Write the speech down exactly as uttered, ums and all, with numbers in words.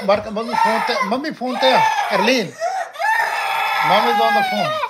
Mark, mummy phone te, mummy phone te, Erlene. Mom is on the phone.